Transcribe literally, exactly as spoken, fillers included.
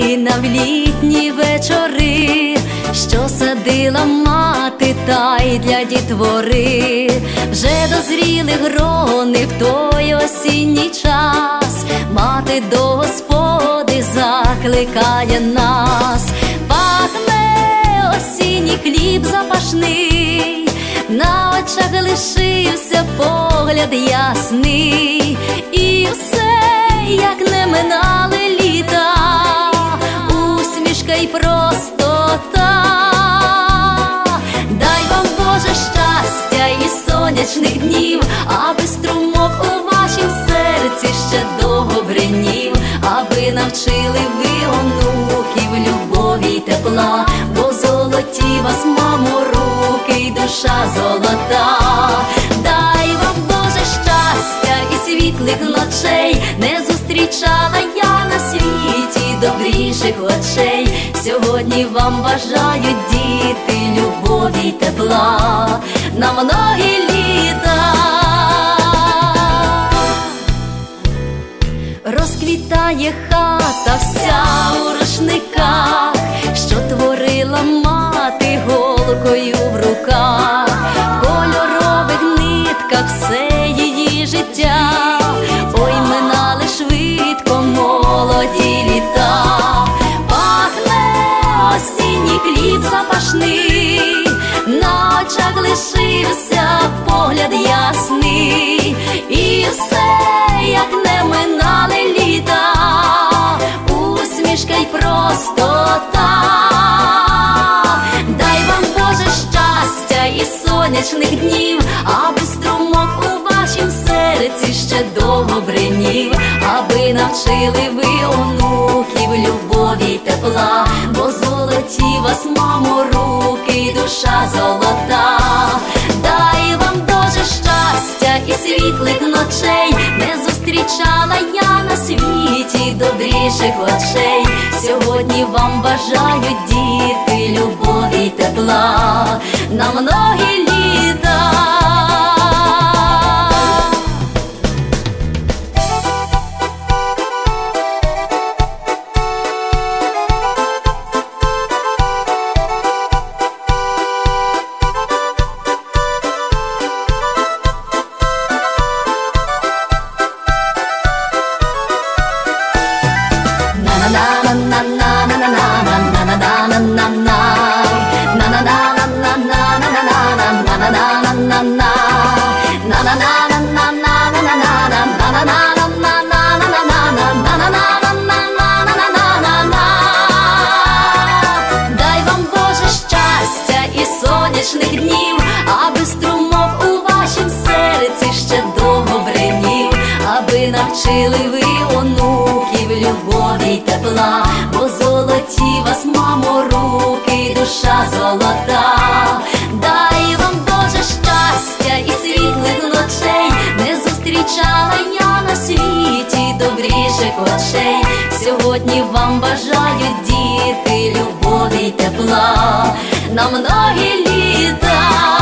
Україна в літні вечори, що садила мати та й для дітвори. Вже дозріли грони в той осінній час, мати до Господи закликає нас. Пахне осінній хліб запашний, на очах лишився погляд ясний, і все, як не минали літа, усмішка й простота. Дай вам, Боже, щастя і сонячних днів, аби струмок у вашім серці ще довго бринів, аби навчили ви онуків любові й тепла, бо золоті вас, мамо, руки й душа золота. Дай вам, Боже, щастя і світлих ночей, не зустрічала я на світі добріших очей. Сьогодні вам бажають діти любові й тепла на многі літа. Розквітає хата вся у рушниках, що творила мати голкою в руках. В кольорових нитках все її життя, ой, минали швидко молоді літа. Пахне осінній хліб запашний, на очах лишився погляд ясний, і все, як не минали літа, усмішка й простота. Дай вам, Боже, щастя і сонячних днів, аби струмок у вашім серці ще довго бринів, аби навчили ви онуків любові й тепла, бо золоті вас, мамо, руки й душа золота. Дай вам, Боже, щастя і світлих ночей, не зустрічала я на світі добріших очей. Сьогодні вам бажають діти любові й тепла на многі літа. Дай вам, Боже, щастя і сонячних днів, аби струмок у вашім серці ще довго бринів, аби навчили ви онуків любові й тепла, бо золоті вас, мамо, руки й душа золота. Дай вам, Боже, щастя і світлих ночей, не зустрічала я на світі добріших очей. Сьогодні вам бажають діти любові й тепла на многі літа.